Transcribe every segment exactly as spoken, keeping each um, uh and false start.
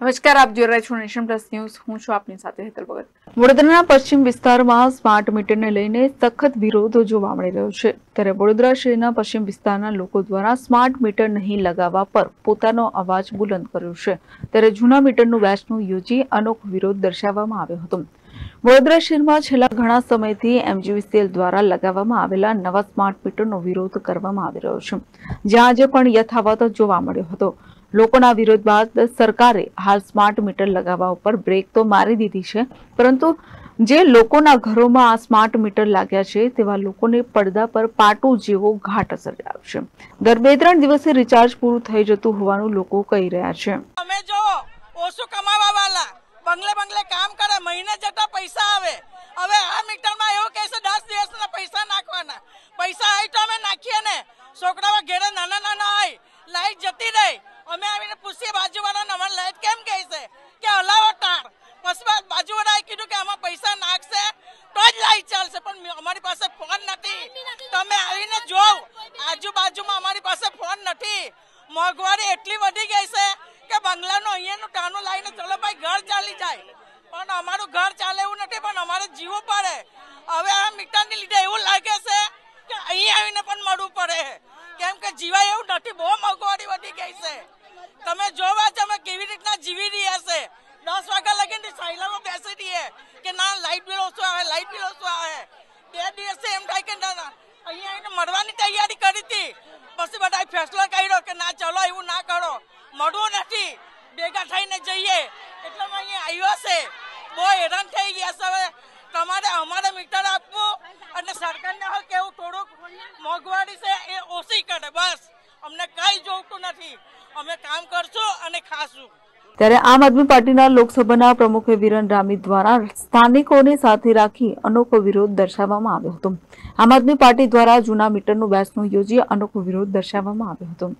નમસ્કાર, આપ જોઈ રહ્યા છો નેશન પ્લસ ન્યૂઝ. હું છું આપની સાથે હેતલ ભગત. વડોદરાના પશ્ચિમ વિસ્તારમાં સ્માર્ટ મીટરને લઈને સખત વિરોધ જોવા મળી રહ્યો છે. ત્યારે વડોદરા શહેરના પશ્ચિમ વિસ્તારના લોકો દ્વારા સ્માર્ટ મીટર નહીં લગાવવા પર પોતાનો અવાજ બુલંદ કર્યો છે. ત્યારે જૂના મીટરનું બેસણું યોજી અનોખો વિરોધ દર્શાવવામાં આવ્યો હતો. વડોદરા શહેરમાં છેલ્લા ઘણા સમયથી એમજીવીસીએલ દ્વારા લગાવવામાં આવેલા નવા સ્માર્ટ મીટરનો વિરોધ કરવામાં આવી રહ્યો છે, જ્યાં આજે પણ યથાવત જોવા મળ્યો હતો. લોકોના વિરોધ બાદ સરકારે હાલ સ્માર્ટ મીટર લગાવવા ઉપર બ્રેક તો મારી દીધી છે, પરંતુ જે લોકોના ઘરોમાં આ સ્માર્ટ મીટર લાગ્યા છે તેવા લોકોને પડદા પર પાટું જેવો ઘાટ અસર આવ્યો છે. દર બે ત્રણ દિવસે રિચાર્જ પૂરું થઈ જતું હોવાનું લોકો કહી રહ્યા છે. અમે જો ઓછું કમાવા વાળા બંગલે બંગલે કામ કરે, મહિને જતા પૈસા આવે. હવે આ મીટરમાં એવું કહે છે દસ દિવસના પૈસા નાખવાના. પૈસા આવી તો અમે નાખીએ ને. છોકરાઓ ઘેરે નાના નાના હોય, લાઈટ જતી રહી. અમે આવીને પૂછીએ બાજુવાળાને અમારે લાઈટ કેમ ગઈ છે કે હલાવો તાર. પછી બાજુવાળાએ કીધું કે આમાં પૈસા નાખશે તો જ લાઈટ ચાલશે, પણ અમારી પાસે ફોન નથી. તમે આવીને જોવ, આજુબાજુમાં અમારી પાસે ફોન નથી. મોંઘવારી એટલી વધી ગઈ છે કે બંગલાનું અહીંયાનું ટાણું લાવીને ચલો ભાઈ ઘર ચાલી જાય, પણ અમારું ઘર ચાલે એવું નથી, પણ અમારે જીવવું પડે. હવે આ મીટરને લીધે એવું લાગે છે કે અહીં આવીને પણ મળવું પડે, કેમ કે જીવાય એવું નથી. બહુ મોંઘવારી વધી ગઈ છે. તમે જોવા જ અમે કેવી રીતના જીવી રહ્યા છે. દસ વાગ્યા લગીને સાયલામાં બેસી રહીએ કે ના લાઇટ બિલ ઓછું આવે, લાઇટ બિલ ઓછું આવે. બે દિવસે એમ થાય કે ના અહીંયા આવીને મળવાની તૈયારી કરી હતી, પછી બધા ફેસલો કર્યો કે ના ચલો એવું ના કરો, મળવું નથી, ભેગા થઈને જઈએ. એટલે અમે અહીંયા આવ્યો છે. બહુ હેરાન થઈ ગયા છે. હવે તમારે અમારે મીટર આપવું અને સરકારને હવે કેવું થોડુંક મોંઘવારી છે એ ઓછી કરે, બસ. અમને કઈ જોઈતું નથી. અમે કામ કરશું અને ખાશું. ત્યારે આમ આદમી પાર્ટીના લોકસભાના પ્રમુખ વિરન રામી દ્વારા સ્થાનિકોને સાથે રાખી અનોખો વિરોધ દર્શાવવામાં આવ્યો હતો. આમ આદમી પાર્ટી દ્વારા જૂના મીટરનું બેસણું યોજી અનોખો વિરોધ દર્શાવવામાં આવ્યો હતો.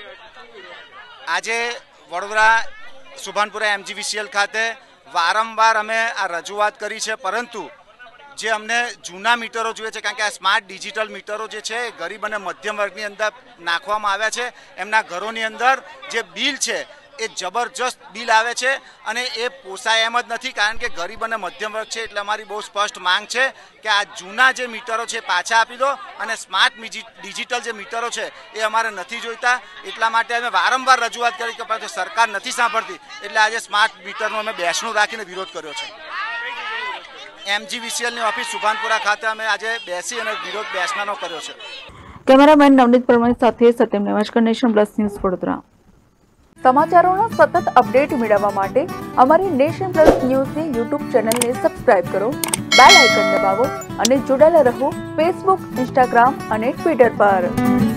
આજે વડોદરા સુભાનપુરા એમજીવીસીએલ ખાતે વારંવાર અમે આ રજૂઆત કરી છે, પરંતુ જે અમને જૂના મીટરો જોઈએ છે, કારણ કે આ સ્માર્ટ ડિજિટલ મીટરો જે છે ગરીબ અને મધ્યમ વર્ગની અંદર નાખવામાં આવ્યા છે. એમના ઘરોની અંદર જે બિલ છે એ જબરજસ્ત બિલ આવે છે અને એ પોસાય એમ જ નથી, કારણ કે ગરીબ અને મધ્યમ વર્ગ છે. એટલે અમારી બહુ સ્પષ્ટ માંગ છે કે આ જૂના જે મીટરો છે પાછા આપી દો અને સ્માર્ટ ડિજિટલ જે મીટરો છે એ અમારે નથી જોઈતા. એટલા માટે અમે વારંવાર રજૂઆત કરી કે પરંતુ સરકાર નથી સાંભળતી, એટલે આજે સ્માર્ટ મીટરનું અમે બેસણું રાખીને વિરોધ કર્યો છે. એમજીવીસીએલની ઓફિસ સુભાનપુરા ખાતે અમે આજે બેસી અને વિરોધ બેસણાનો કર્યો છે. કેમેરામેન નવનીત પરમાર સાથે Satyam Nevashkar, Nation Plus News Vadodara. સમાચારોના સતત અપડેટ મેળવવા માટે અમારી નેશન પ્લસ ન્યૂઝની યુટ્યુબ ચેનલને સબસ્ક્રાઇબ કરો, બેલ આઇકન દબાવો અને જોડાયેલા રહો ફેસબુક, ઇન્સ્ટાગ્રામ અને ટ્વિટર પર.